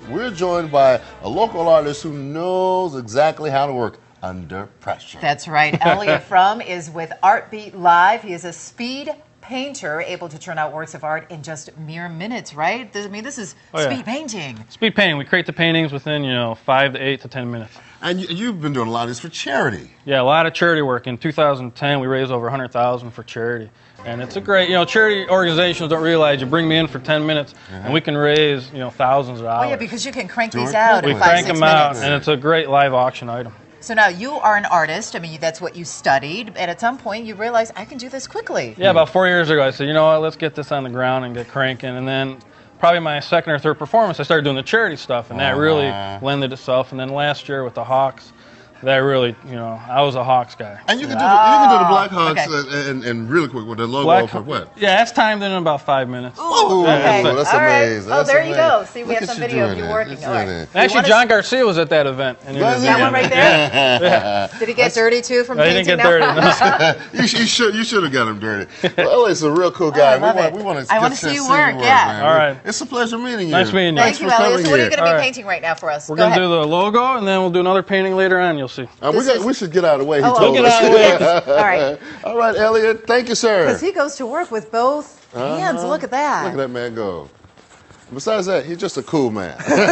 we're joined by a local artist who knows exactly how to work under pressure. That's right. Elliot Fromm is with Art Beat Live. He is a speed painter, able to turn out works of art in just mere minutes, right? This is speed painting. Speed painting. We create the paintings within, 5 to 8 to 10 minutes. And you've been doing a lot of this for charity. Yeah, a lot of charity work. In 2010, we raised over $100,000 for charity. And it's a great, charity organizations don't realize you bring me in for 10 minutes and we can raise, thousands of dollars. Oh yeah, because you can crank these out in 5 to 6 minutes. We crank them out, and it's a great live auction item. So now you are an artist. I mean, that's what you studied. And at some point, you realized I can do this quickly. Yeah, about 4 years ago, I said, you know what, let's get this on the ground and get cranking. And then probably my second or third performance, I started doing the charity stuff, and that really lended itself. And then last year with the Hawks, that really, I was a Hawks guy. And you can do the Blackhawks and really quick with the logo for what? Yeah, that's timed in about 5 minutes. Oh, okay. That's amazing. Oh, there you go. See, we Look have some at you video of you doing working. that. All right. Actually, John Garcia was at that event. And that one right there? Yeah. Did he get dirty too from No, he painting? didn't get dirty. No. You should have got him dirty. Well, Elliott's a real cool guy. We want to see you work. Man. All right. It's a pleasure meeting you. Nice meeting you. Thank you, Elliot. So what are you going to be painting right now for us? We're going to do the logo, and then we'll do another painting later on. You'll see. We should get out of the way. He We'll told get us. out of the way. All right. All right, Elliot. Thank you, sir. Because he goes to work with both hands. Look at that. Look at that man go. Besides that, he's just a cool man.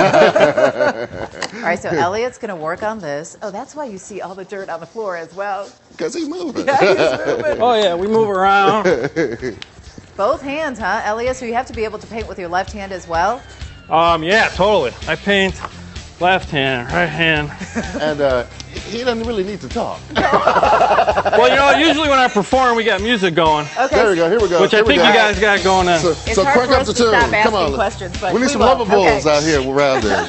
All right, so Elliot's going to work on this. Oh, that's why you see all the dirt on the floor as well. Because he's moving. Yeah, he's moving. Oh, yeah, we move around. Both hands, huh, Elliot? So you have to be able to paint with your left hand as well? Yeah, totally. I paint left hand, right hand. And he doesn't really need to talk. Well, usually when I perform, we got music going. Okay. There we go. Here we go. Which I think you guys got going on. So crank up the tune. Come on. Questions, we need some lover bulls out here around there.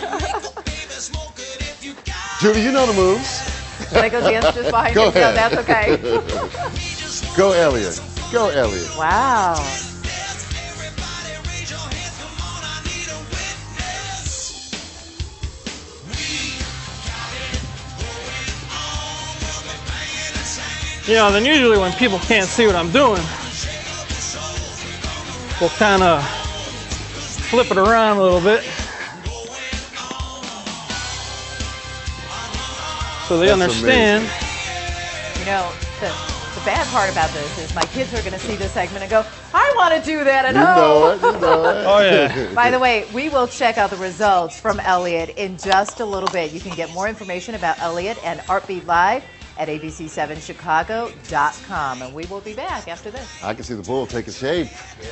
Judy, you know the moves. Should I go dance just behind Go you? ahead. No, that's okay. Go, Elliot. Go, Elliot. Wow. Then usually when people can't see what I'm doing, we'll kind of flip it around a little bit. So they understand. The bad part about this is my kids are going to see this segment and go, I want to do that at home. You know it. Oh, yeah. By the way, we will check out the results from Elliot in just a little bit. You can get more information about Elliot and Art Beat Live at abc7chicago.com. And we will be back after this. I can see the bull taking shape.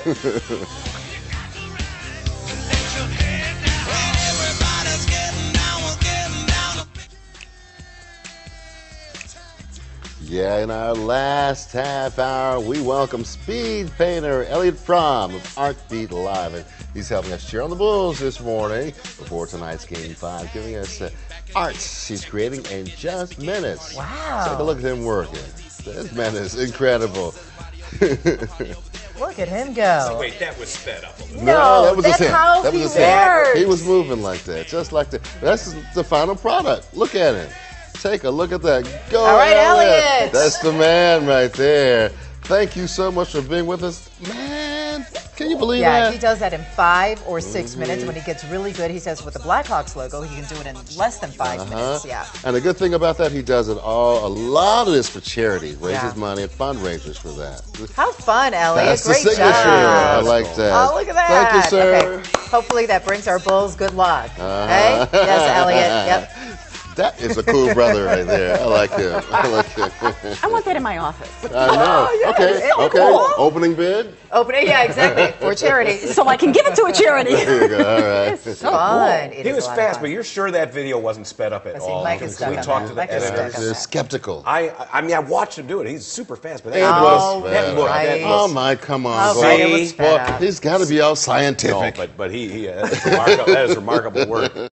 Yeah, in our last half hour, we welcome speed painter Elliot Fromm of Art Beat Live. And he's helping us cheer on the Bulls this morning before tonight's Game 5, giving us arts he's creating in just minutes. Wow. Take a look at him working. This man is incredible. Look at him go. Wait, that was sped up a little. No, that was that's his hand. how That was he his hand. works. He was moving like that, just like that. That's the final product. Look at him. Take a look at that. Go, All right, Elliot. That's the man right there. Thank you so much for being with us. Man, can you believe Yeah, that? he does that in 5 or 6 minutes. When he gets really good, he says with the Blackhawks logo, he can do it in less than 5 minutes. Yeah. And the good thing about that, he does it a lot of this for charity. Raises Yeah. money at fundraisers for that. How fun, Elliot. That's Great the signature. I job. like that. Oh, look at that. Thank you, sir. Okay. Hopefully that brings our Bulls good luck. Hey? Yes, Elliot. Yep. That is a cool brother right there. I like him. I like him. I want that in my office. I know. yes. Okay. Isn't it Okay. cool? Opening bid. Opening, yeah, exactly. For charity. So I can give it to a charity. There you go. All right. It's fun. It He is was a lot of fast, fun. but you're sure that video wasn't sped up at See, all? Mike is stuck we on talked that. to the Mike is stuck editors. on They're that. skeptical. I watched him do it. He's super fast, but It that was that bad. look, Right. that Oh looks- my, come on, Oh, boy. right, it was sped Boy, up. he's got to be all No, scientific. but that is remarkable work.